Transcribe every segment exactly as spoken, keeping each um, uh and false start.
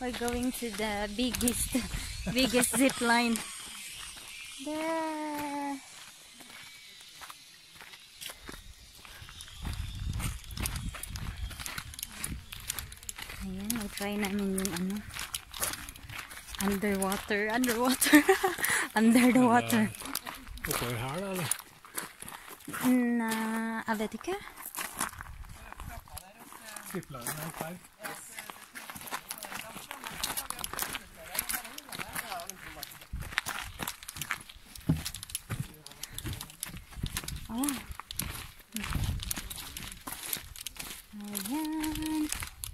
We're going to the biggest, biggest zip line. There. Ayan, i-try namin yung ano. Underwater, underwater. Under the water. Oppover her da, eller? Na jeg vet ikke. Zipline er feil. Oh. Ayan.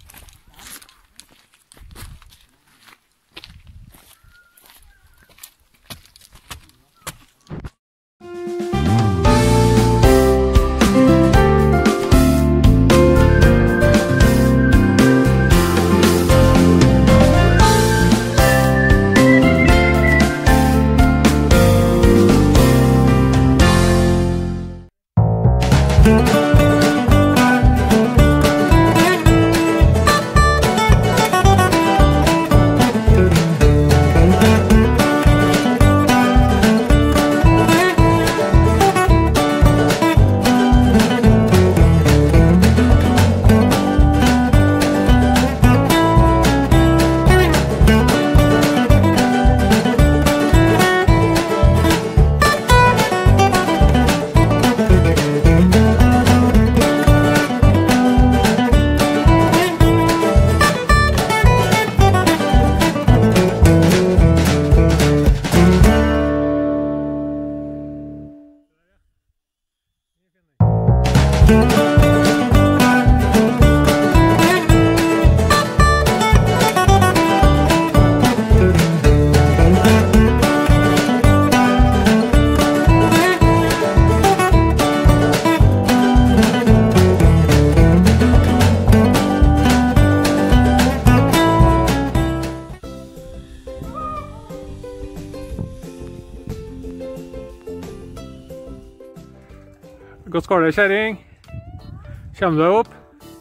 Godt skål deg, kjæring. Kjem du deg opp?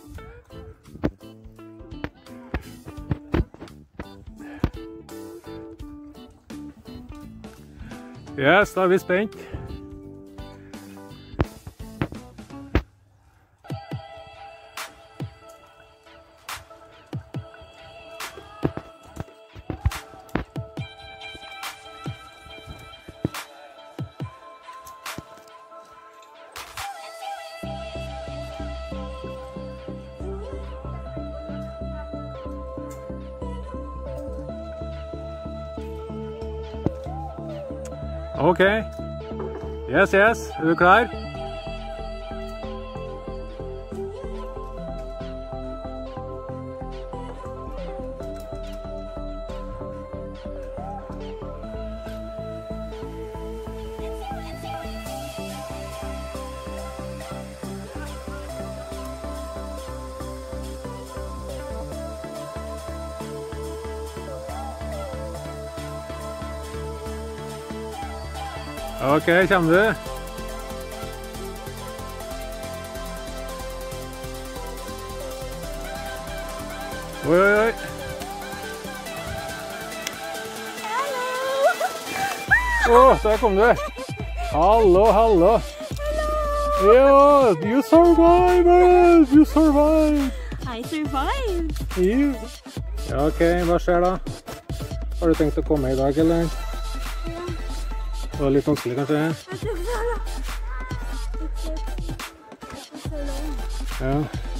Yes, da er vi spent. Ok. Yes, yes. Er du klar? Ok, kommer du? Oi, oi, oi. Åh, der kom du. Hallo, hallo. Ja, you survived, you survived. I survived. You. Ja, ok, hva skjer da? Har du tenkt å komme i dag, eller? Det var litt vanskelig, kanskje? Ja.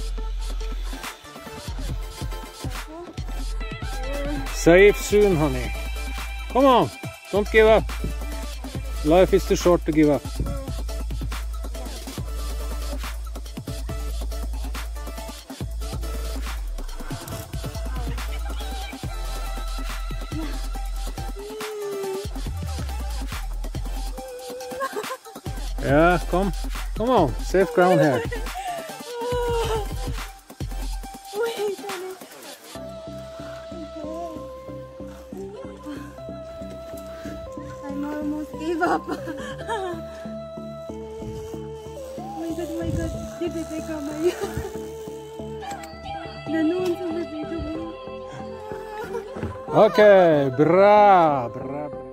Safe soon, honey. Come on, don't give up. Life is too short to give up. Yeah, come, come on, safe ground here. I almost gave up. Oh my god, oh my god. Dito, teka, may... Nanoon sa bibig ko. Okay, bra, bra, bra.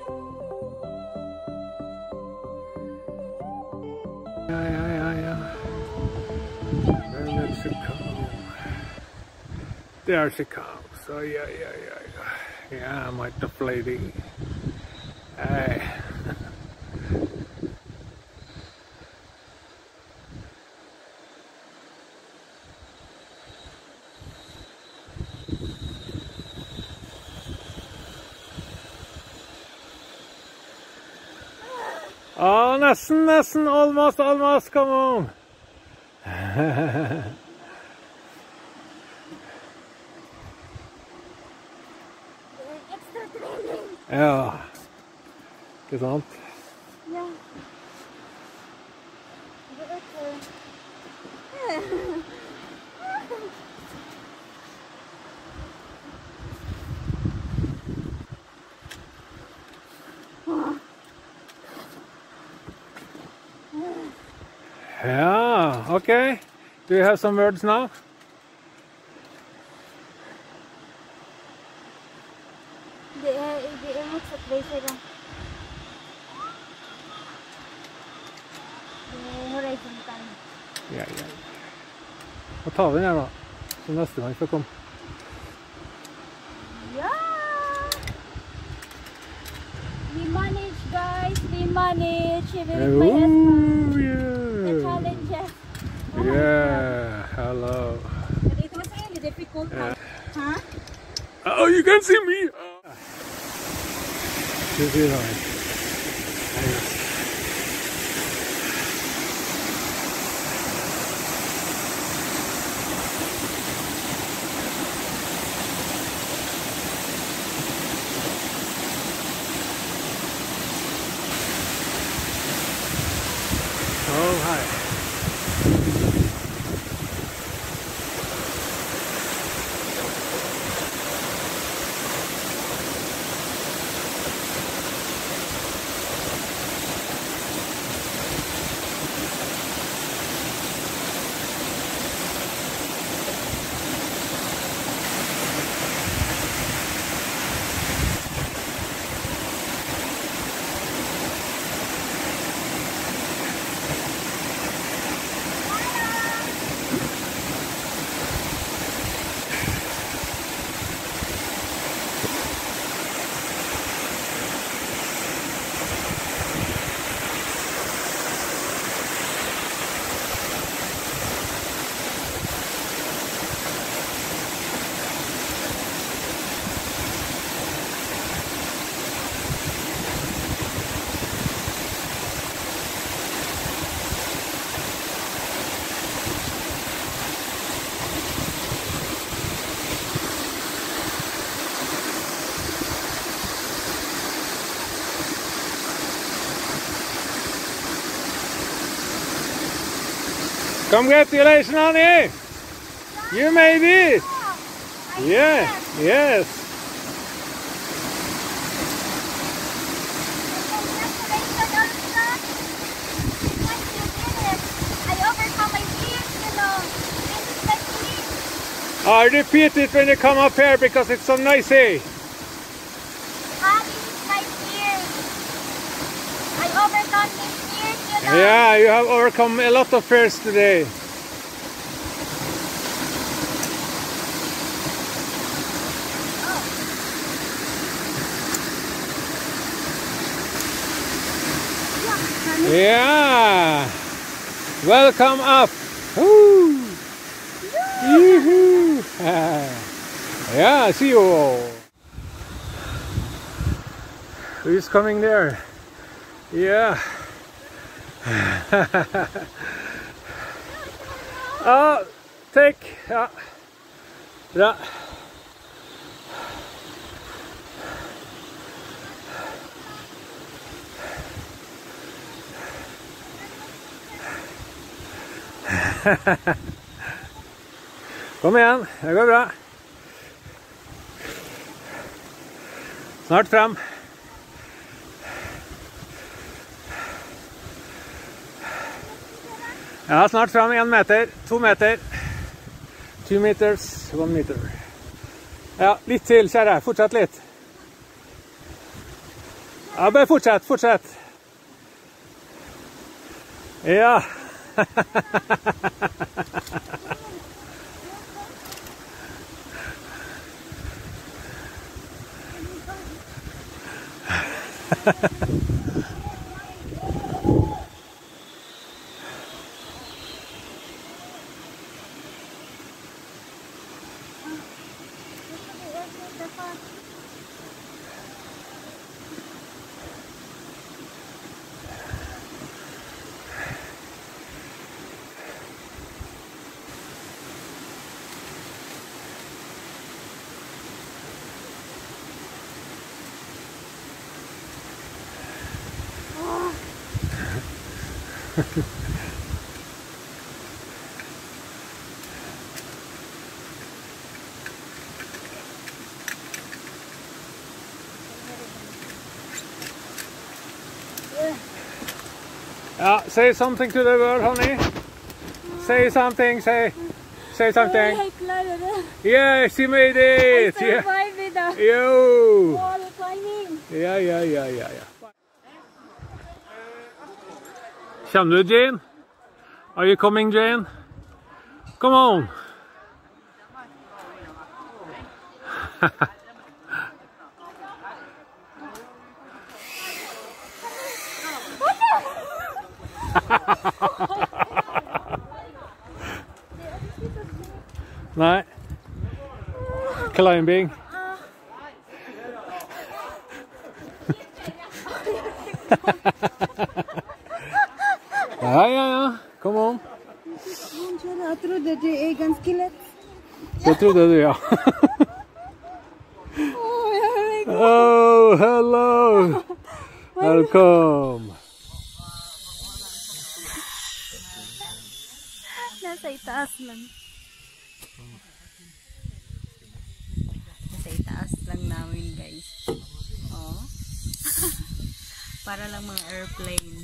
Ja, ja, ja, ja. There she comes. There she comes. So yeah, yeah, yeah, yeah. Yeah, my top lady. Hey. Oh, nesten, nesten, almost, almost, come on. Extra training. Ja, ikke sant? Ja. Det er ikke... Yeah, okay. Do you have some words now? Det er, det er motsatt vei, sier jeg. Det er horisonten. Ja, ja. Da tar vi den her da, så neste gang får komme. Ja! We manage, guys. We manage. Even with my husband. Oh, yeah. The challenges. Yeah, hello. But it was really difficult. Yeah. Huh? Oh, you can see me. Oh. This is nice. Oh, hi. Congratulations, Annie! You made it! Yeah, yes. I repeat it when you come up here because it's so noisy. Yeah, you have overcome a lot of fears today. Yeah, welcome up. Woo. Yoo-hoo. Yeah, see you all. Who's coming there? Yeah. Oh, take. Ja. Bra. Kom igjen, det går bra. Snart frem. Ja, snart frem, en meter, to meter. Two meters, one meter. Ja, litt til, kjære. Fortsett litt. Ja, bare fortsett, fortsett. Ja. Yeah, say something to the world, honey. Say something, say, say something. Yeah, she made it. I survived with the Yo. wall climbing. Yeah, yeah, yeah, yeah, yeah. Kommer du, Jane? Are you coming, Jane? Come on. Nei. Climbing. Ja, ja, ja. Come on. Jeg trodde det er en skelett. Det trodde du, ja. Oh, hello. Welcome. Nasa itaas lang. Nasa itaas lang namin, guys. Oh. Para lang mga airplane.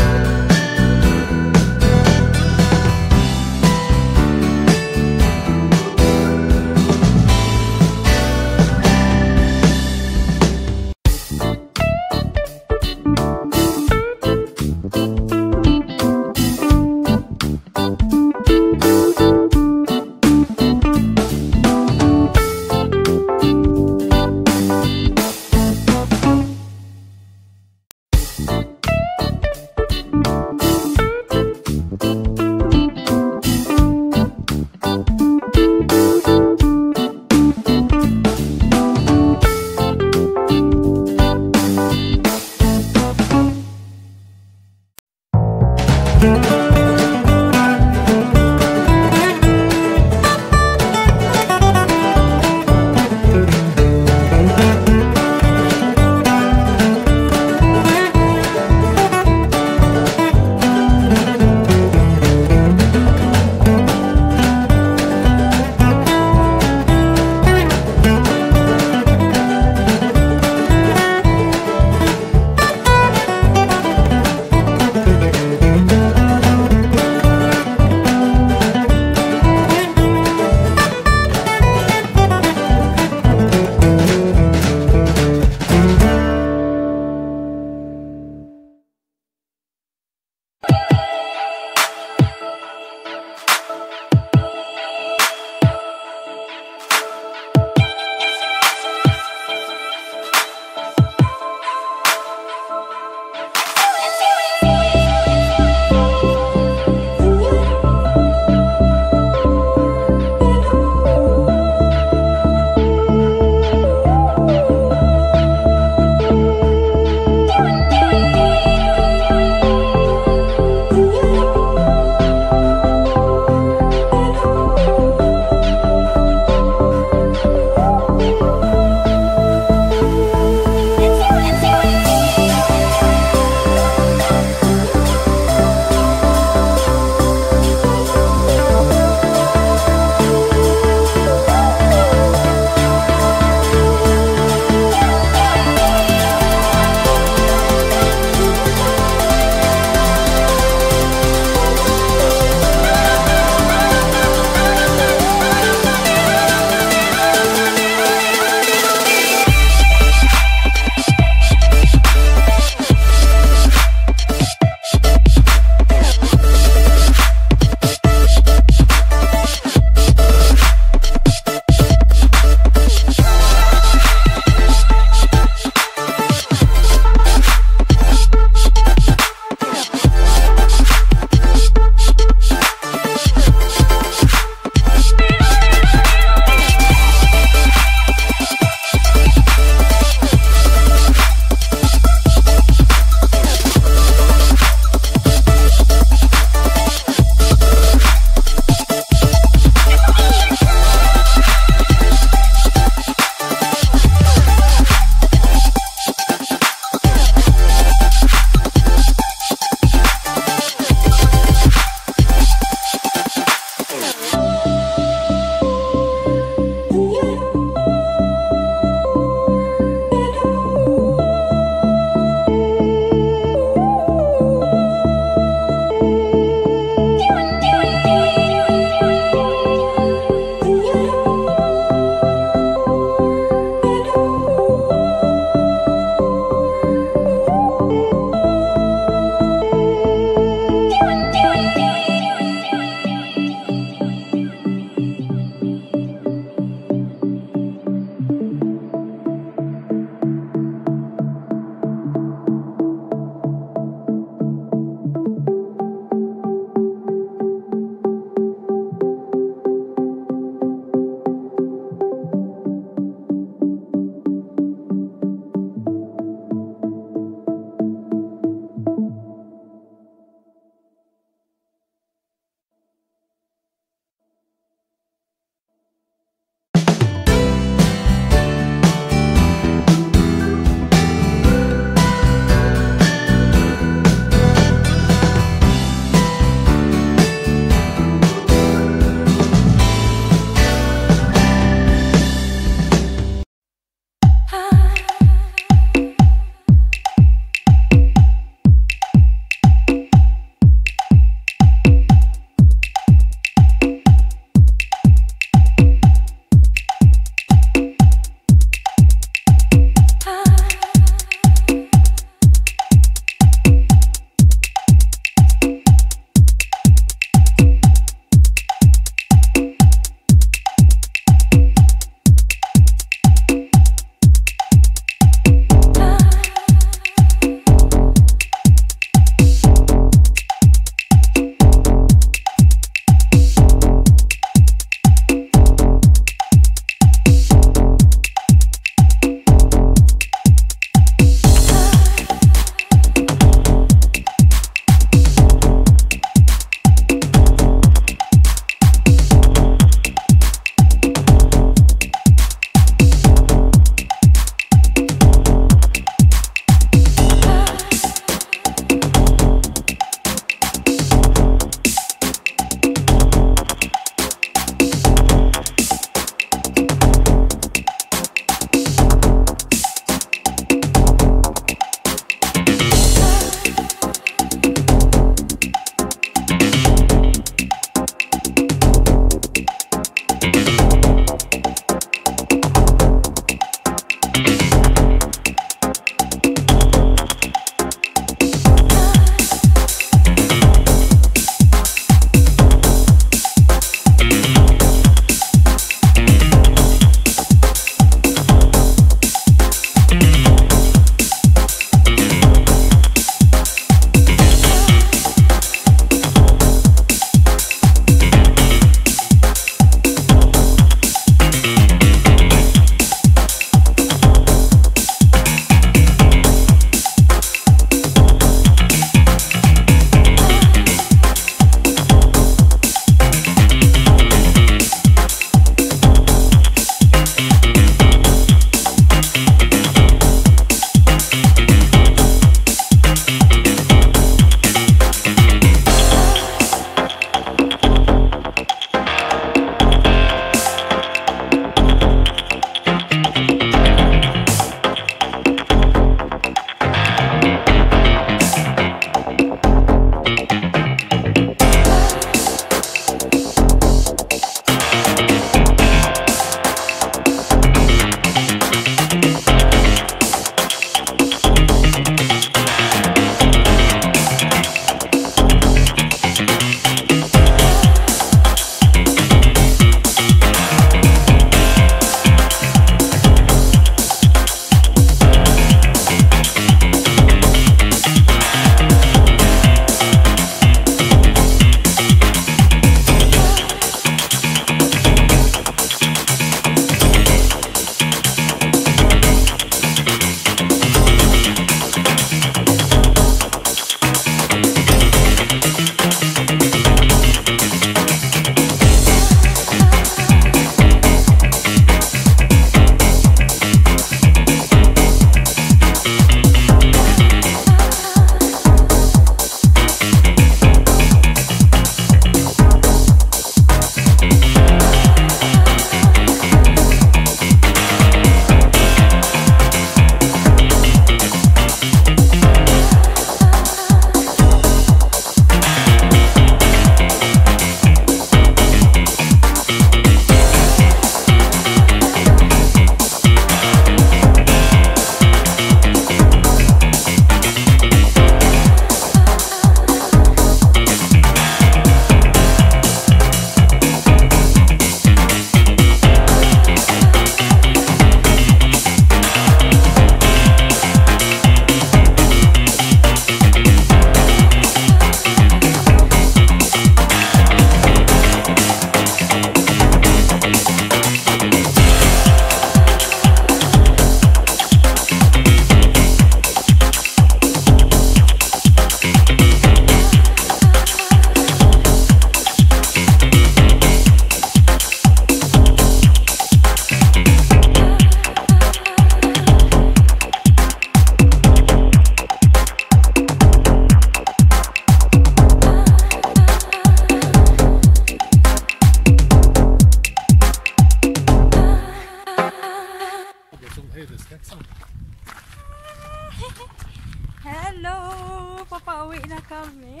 Hello! Papauwi na kami.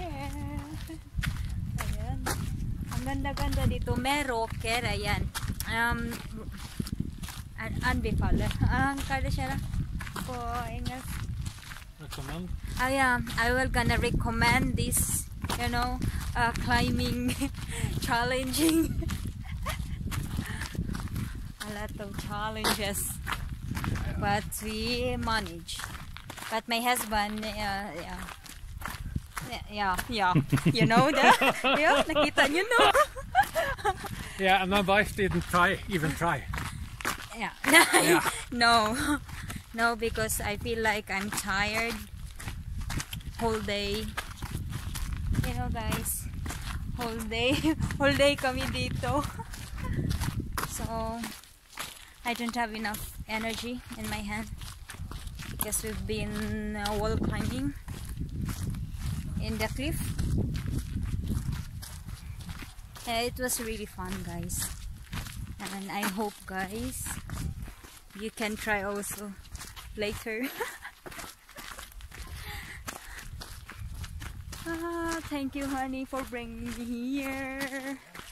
Ayan. Ang ganda-ganda dito. Meroker. Ayan. Um, an anbefaler. Ang kada siya lang po engelsk. Recommend. I am. I will gonna recommend this, you know, uh, climbing, challenging. A lot of challenges, but we manage. But my husband, uh, yeah, yeah, yeah, you know that, yeah, nakita niyo no. Yeah, and my wife didn't try, even try. Yeah, Yeah. no, no, because I feel like I'm tired whole day. You know, guys, whole day, whole day kami dito. So I don't have enough energy in my hand. Because we've been uh, wall climbing in the cliff. Uh, it was really fun, guys, and I hope, guys, you can try also later. Ah, thank you, honey, for bringing me here.